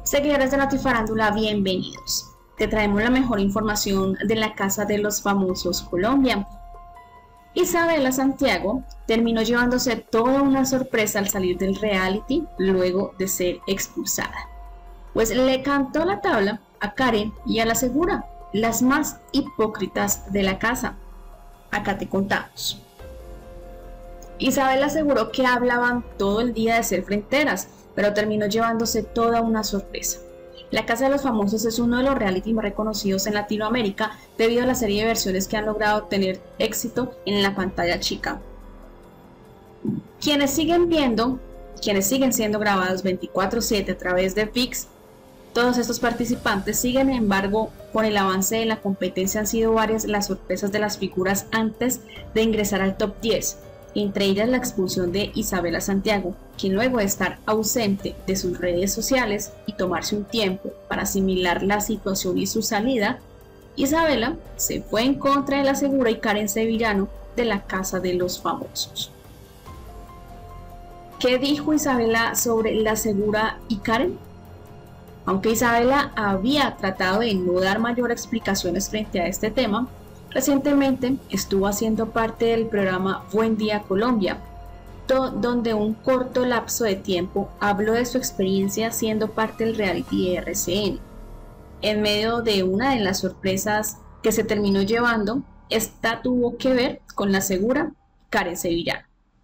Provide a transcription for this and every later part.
Seguidores de Notifarándula, bienvenidos. Te traemos la mejor información de la Casa de los Famosos Colombia. Isabela Santiago terminó llevándose toda una sorpresa al salir del reality luego de ser expulsada. Pues le cantó la tabla a Karen y a la Segura, las más hipócritas de la casa. Acá te contamos. Isabela aseguró que hablaban todo el día de ser fronteras, pero terminó llevándose toda una sorpresa. La Casa de los Famosos es uno de los reality más reconocidos en Latinoamérica debido a la serie de versiones que han logrado tener éxito en la pantalla chica. Quienes siguen siendo grabados 24/7 a través de ViX, todos estos participantes siguen, embargo, con el avance de la competencia han sido varias las sorpresas de las figuras antes de ingresar al top 10. Entre ellas la expulsión de Isabela Santiago, quien luego de estar ausente de sus redes sociales y tomarse un tiempo para asimilar la situación y su salida, Isabela se fue en contra de la Segura y Karen Sevillano de la Casa de los Famosos. ¿Qué dijo Isabela sobre la Segura y Karen? Aunque Isabela había tratado de no dar mayor explicaciones frente a este tema, recientemente estuvo haciendo parte del programa Buen Día Colombia, donde un corto lapso de tiempo habló de su experiencia siendo parte del reality de RCN. En medio de una de las sorpresas que se terminó llevando, esta tuvo que ver con la Segura Karen Sevillano.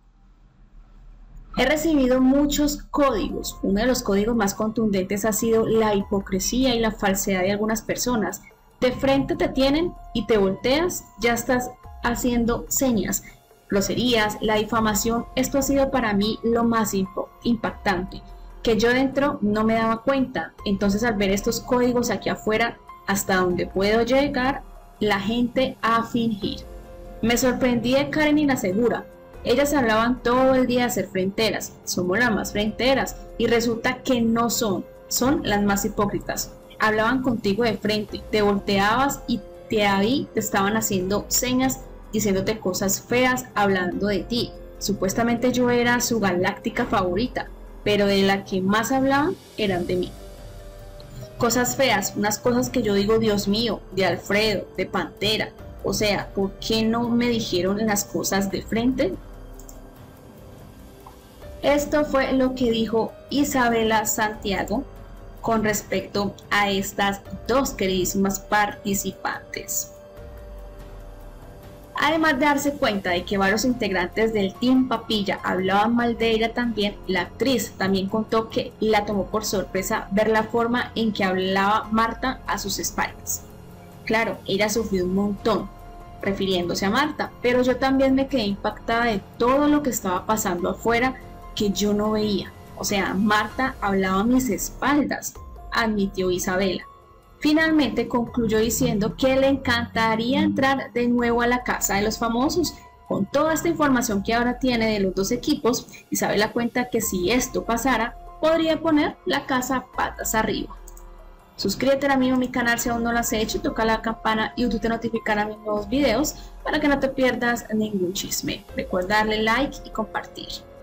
He recibido muchos códigos. Uno de los códigos más contundentes ha sido la hipocresía y la falsedad de algunas personas. De frente te tienen y te volteas, ya estás haciendo señas, groserías, la difamación. Esto ha sido para mí lo más impactante, que yo dentro no me daba cuenta. Entonces al ver estos códigos aquí afuera, hasta donde puedo llegar, la gente a fingir. Me sorprendí de Karen y la Segura. Ellas hablaban todo el día de ser fronteras, somos las más fronteras, y resulta que no son las más hipócritas. Hablaban contigo de frente, te volteabas y de ahí te estaban haciendo señas, diciéndote cosas feas, hablando de ti. Supuestamente yo era su galáctica favorita, pero de la que más hablaban eran de mí. Cosas feas, unas cosas que yo digo, Dios mío, de Alfredo, de Pantera. O sea, ¿por qué no me dijeron las cosas de frente? Esto fue lo que dijo Isabela Santiago con respecto a estas dos queridísimas participantes. Además de darse cuenta de que varios integrantes del Team Papilla hablaban mal de ella también, la actriz también contó que la tomó por sorpresa ver la forma en que hablaba Marta a sus espaldas. Claro, ella sufrió un montón, refiriéndose a Marta, pero yo también me quedé impactada de todo lo que estaba pasando afuera que yo no veía. O sea, Marta hablaba a mis espaldas, admitió Isabela. Finalmente concluyó diciendo que le encantaría entrar de nuevo a la Casa de los Famosos. Con toda esta información que ahora tiene de los dos equipos, Isabela cuenta que si esto pasara, podría poner la casa patas arriba. Suscríbete a mi canal si aún no lo has hecho y toca la campana y YouTube te notificará mis nuevos videos para que no te pierdas ningún chisme. Recuerda darle like y compartir.